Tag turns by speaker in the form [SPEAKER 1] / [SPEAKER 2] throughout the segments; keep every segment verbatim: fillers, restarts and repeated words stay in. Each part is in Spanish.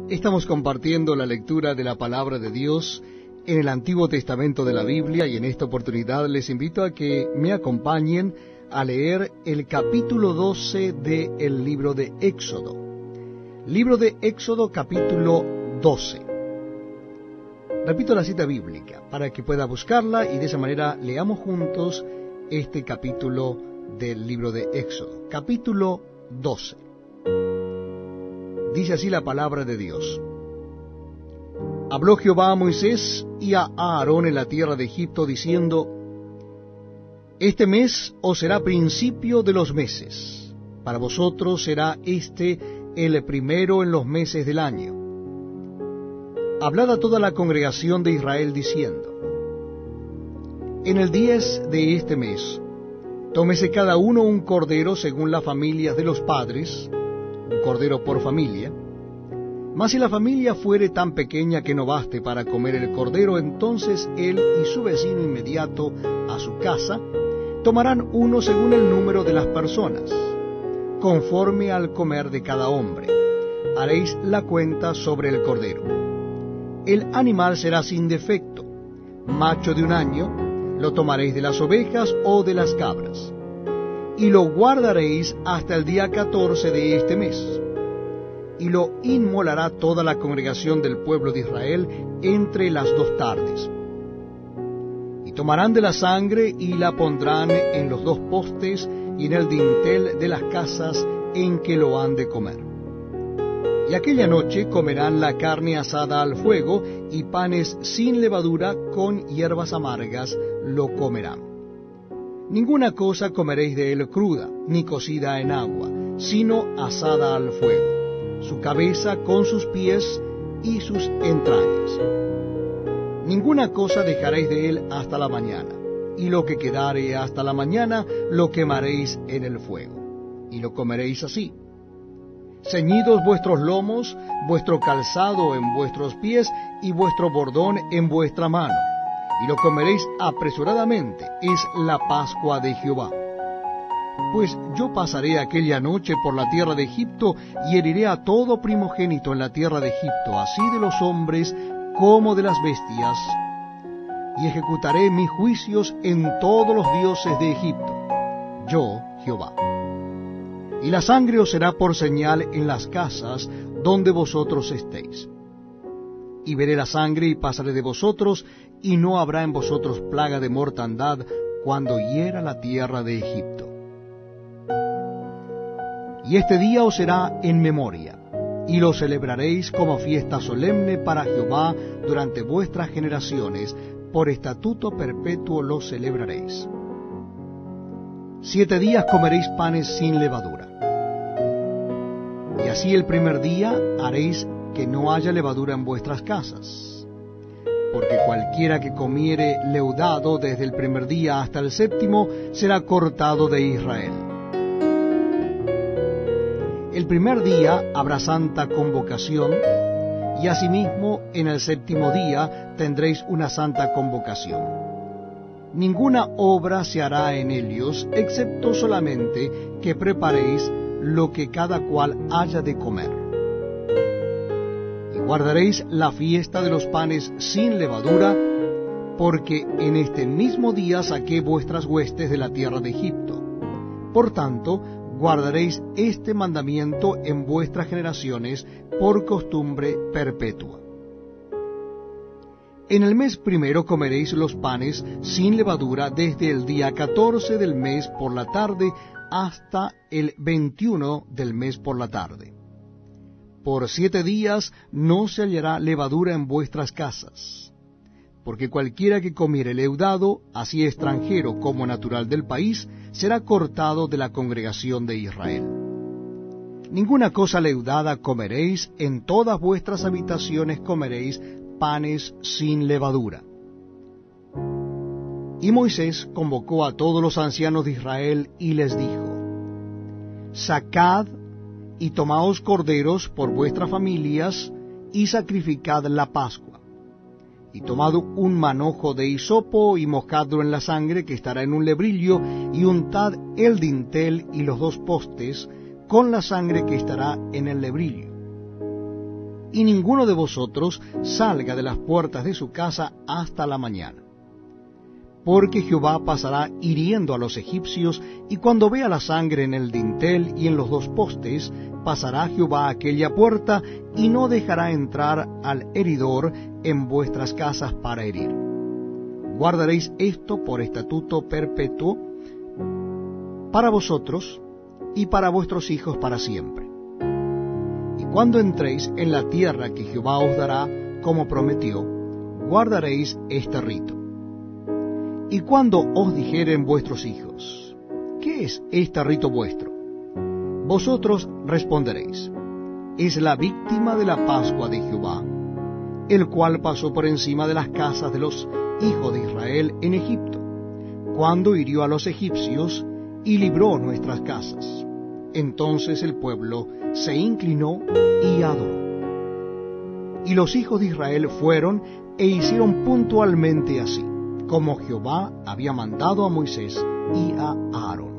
[SPEAKER 1] Estamos compartiendo la lectura de la Palabra de Dios en el Antiguo Testamento de la Biblia, y en esta oportunidad les invito a que me acompañen a leer el capítulo doce del libro de Éxodo. Libro de Éxodo, capítulo doce. Repito la cita bíblica para que pueda buscarla y de esa manera leamos juntos este capítulo del libro de Éxodo. Capítulo doce. Dice así la palabra de Dios. Habló Jehová a Moisés y a Aarón en la tierra de Egipto, diciendo: Este mes os será principio de los meses. Para vosotros será este el primero en los meses del año. Hablad a toda la congregación de Israel, diciendo: En el diez de este mes, tómese cada uno un cordero según las familias de los padres, un cordero por familia. Mas si la familia fuere tan pequeña que no baste para comer el cordero, entonces él y su vecino inmediato a su casa tomarán uno según el número de las personas, conforme al comer de cada hombre. Haréis la cuenta sobre el cordero. El animal será sin defecto, macho de un año. Lo tomaréis de las ovejas o de las cabras, y lo guardaréis hasta el día catorce de este mes, y lo inmolará toda la congregación del pueblo de Israel entre las dos tardes. Y tomarán de la sangre y la pondrán en los dos postes y en el dintel de las casas en que lo han de comer. Y aquella noche comerán la carne asada al fuego, y panes sin levadura con hierbas amargas lo comerán. Ninguna cosa comeréis de él cruda, ni cocida en agua, sino asada al fuego, su cabeza con sus pies y sus entrañas. Ninguna cosa dejaréis de él hasta la mañana, y lo que quedare hasta la mañana lo quemaréis en el fuego, y lo comeréis así. Ceñidos vuestros lomos, vuestro calzado en vuestros pies, y vuestro bordón en vuestra mano, y lo comeréis apresuradamente. Es la Pascua de Jehová. Pues yo pasaré aquella noche por la tierra de Egipto, y heriré a todo primogénito en la tierra de Egipto, así de los hombres como de las bestias, y ejecutaré mis juicios en todos los dioses de Egipto. Yo, Jehová. Y la sangre os será por señal en las casas donde vosotros estéis. Y veré la sangre y pasaré de vosotros, y no habrá en vosotros plaga de mortandad cuando hiera la tierra de Egipto. Y este día os será en memoria, y lo celebraréis como fiesta solemne para Jehová durante vuestras generaciones, por estatuto perpetuo lo celebraréis. Siete días comeréis panes sin levadura. Y así el primer día haréis que no haya levadura en vuestras casas, porque cualquiera que comiere leudado desde el primer día hasta el séptimo será cortado de Israel. El primer día habrá santa convocación, y asimismo en el séptimo día tendréis una santa convocación. Ninguna obra se hará en ellos, excepto solamente que preparéis lo que cada cual haya de comer. Y guardaréis la fiesta de los panes sin levadura, porque en este mismo día saqué vuestras huestes de la tierra de Egipto. Por tanto, guardaréis este mandamiento en vuestras generaciones por costumbre perpetua. En el mes primero comeréis los panes sin levadura desde el día catorce del mes por la tarde hasta el veintiuno del mes por la tarde. Por siete días no se hallará levadura en vuestras casas, porque cualquiera que comiere leudado, así extranjero como natural del país, será cortado de la congregación de Israel. Ninguna cosa leudada comeréis, en todas vuestras habitaciones comeréis panes sin levadura. Y Moisés convocó a todos los ancianos de Israel y les dijo: Sacad y tomaos corderos por vuestras familias y sacrificad la Pascua. Y tomad un manojo de hisopo y mojadlo en la sangre que estará en un lebrillo, y untad el dintel y los dos postes con la sangre que estará en el lebrillo. y ninguno de vosotros salga de las puertas de su casa hasta la mañana. Porque Jehová pasará hiriendo a los egipcios, y cuando vea la sangre en el dintel y en los dos postes, pasará Jehová a aquella puerta, y no dejará entrar al heridor en vuestras casas para herir. Guardaréis esto por estatuto perpetuo para vosotros y para vuestros hijos para siempre. Y cuando entréis en la tierra que Jehová os dará, como prometió, guardaréis este rito. Y cuando os dijeren vuestros hijos, ¿qué es este rito vuestro? Vosotros responderéis, es la víctima de la Pascua de Jehová, el cual pasó por encima de las casas de los hijos de Israel en Egipto, cuando hirió a los egipcios y libró nuestras casas. Entonces el pueblo se inclinó y adoró. Y los hijos de Israel fueron e hicieron puntualmente así, como Jehová había mandado a Moisés y a Aarón.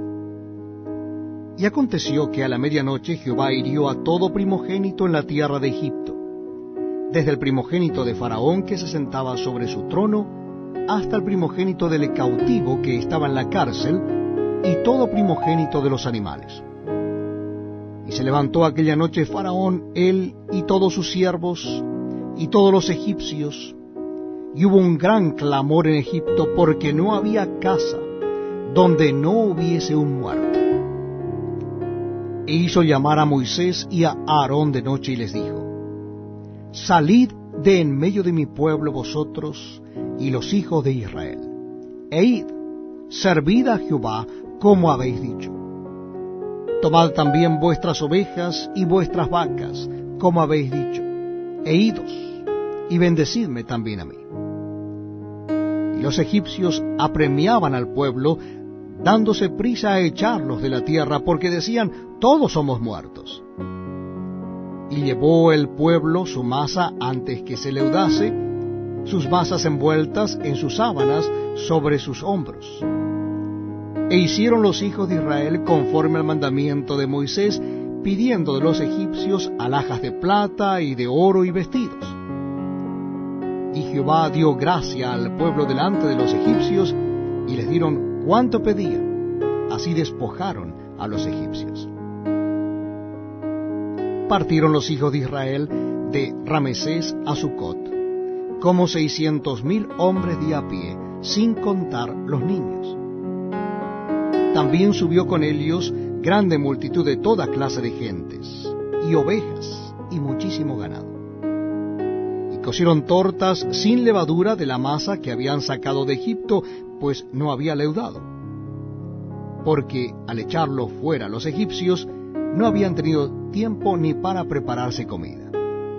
[SPEAKER 1] Y aconteció que a la medianoche Jehová hirió a todo primogénito en la tierra de Egipto, desde el primogénito de Faraón que se sentaba sobre su trono, hasta el primogénito del cautivo que estaba en la cárcel, y todo primogénito de los animales. Y se levantó aquella noche Faraón, él y todos sus siervos, y todos los egipcios, y hubo un gran clamor en Egipto, porque no había casa donde no hubiese un muerto. E hizo llamar a Moisés y a Aarón de noche, y les dijo, salid de en medio de mi pueblo vosotros y los hijos de Israel, e id, servid a Jehová como habéis dicho. Tomad también vuestras ovejas y vuestras vacas, como habéis dicho, e idos, y bendecidme también a mí. Y los egipcios apremiaban al pueblo, dándose prisa a echarlos de la tierra, porque decían, todos somos muertos. Y llevó el pueblo su masa antes que se leudase, sus masas envueltas en sus sábanas sobre sus hombros. E hicieron los hijos de Israel conforme al mandamiento de Moisés, pidiendo de los egipcios alhajas de plata y de oro y vestidos. Y Jehová dio gracia al pueblo delante de los egipcios, y les dieron cuanto pedían. Así despojaron a los egipcios. Partieron los hijos de Israel de Ramesés a Sucot, como seiscientos mil hombres de a pie, sin contar los niños. También subió con ellos grande multitud de toda clase de gentes, y ovejas, y muchísimo ganado. Y cocieron tortas sin levadura de la masa que habían sacado de Egipto, pues no había leudado. Porque al echarlo fuera los egipcios, no habían tenido tiempo ni para prepararse comida.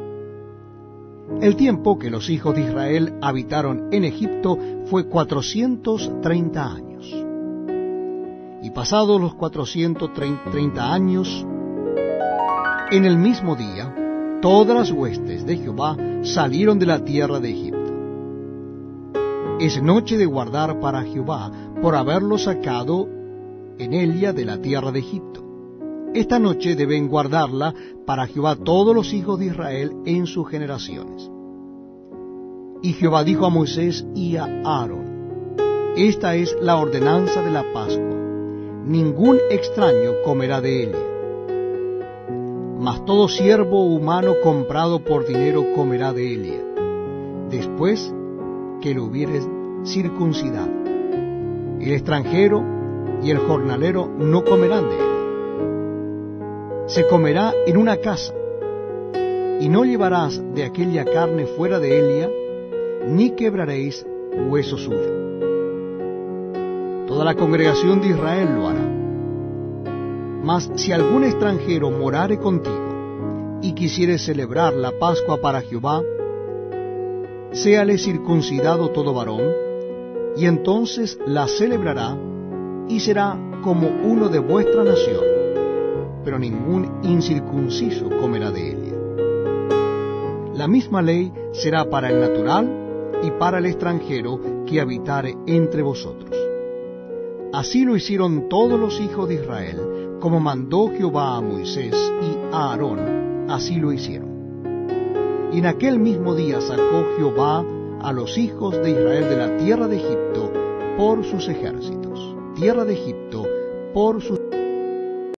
[SPEAKER 1] El tiempo que los hijos de Israel habitaron en Egipto fue cuatrocientos treinta años. Y pasados los cuatrocientos treinta años, en el mismo día, todas las huestes de Jehová salieron de la tierra de Egipto. Es noche de guardar para Jehová, por haberlo sacado en ella de la tierra de Egipto. Esta noche deben guardarla para Jehová todos los hijos de Israel en sus generaciones. Y Jehová dijo a Moisés y a Aarón, esta es la ordenanza de la Pascua. Ningún extraño comerá de ella, mas todo siervo humano comprado por dinero comerá de ella, después que lo hubieres circuncidado. El extranjero y el jornalero no comerán de ella. Se comerá en una casa, y no llevarás de aquella carne fuera de ella, ni quebraréis hueso suyo. Toda la congregación de Israel lo hará. Mas si algún extranjero morare contigo, y quisiere celebrar la Pascua para Jehová, séale circuncidado todo varón, y entonces la celebrará, y será como uno de vuestra nación, pero ningún incircunciso comerá de ella. La misma ley será para el natural y para el extranjero que habitare entre vosotros. Así lo hicieron todos los hijos de Israel, como mandó Jehová a Moisés y a Aarón, así lo hicieron. Y en aquel mismo día sacó Jehová a los hijos de Israel de la tierra de Egipto por sus ejércitos. Tierra de Egipto por sus